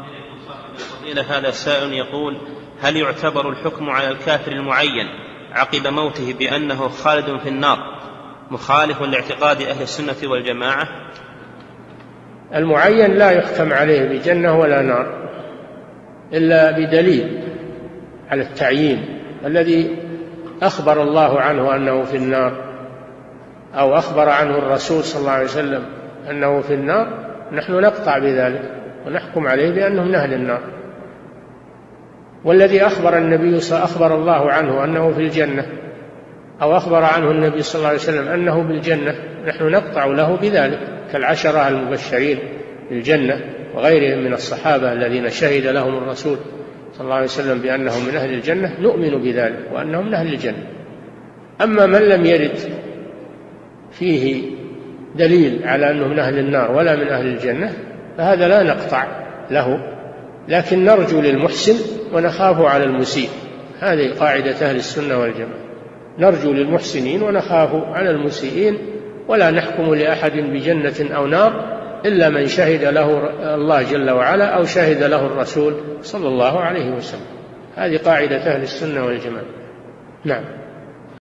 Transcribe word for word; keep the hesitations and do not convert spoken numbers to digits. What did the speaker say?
الفضيلة هذا سائل يقول: هل يعتبر الحكم على الكافر المعين عقب موته بأنه خالد في النار مخالف لاعتقاد أهل السنة والجماعة؟ المعين لا يحكم عليه بجنة ولا نار إلا بدليل على التعيين. الذي أخبر الله عنه أنه في النار أو أخبر عنه الرسول صلى الله عليه وسلم أنه في النار نحن نقطع بذلك ونحكم عليه بأنه من أهل النار. والذي أخبر النبي أخبر الله عنه أنه في الجنة أو أخبر عنه النبي صلى الله عليه وسلم أنه بالجنة نحن نقطع له بذلك، كالعشرة المبشرين بالجنة وغيرهم من الصحابة الذين شهد لهم الرسول صلى الله عليه وسلم بأنهم من أهل الجنة، نؤمن بذلك وأنهم من أهل الجنة. أما من لم يرد فيه دليل على أنه من أهل النار ولا من أهل الجنة فهذا لا نقطع له، لكن نرجو للمحسن ونخاف على المسيء. هذه قاعدة أهل السنة والجماعة، نرجو للمحسنين ونخاف على المسيئين، ولا نحكم لأحد بجنة أو نار إلا من شهد له الله جل وعلا أو شهد له الرسول صلى الله عليه وسلم. هذه قاعدة أهل السنة والجماعة. نعم.